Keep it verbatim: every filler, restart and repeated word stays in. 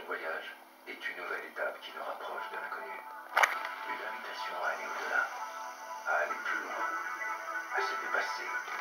Chaque voyage est une nouvelle étape qui nous rapproche de l'inconnu. Une invitation à aller au-delà, à aller plus loin, à se dépasser.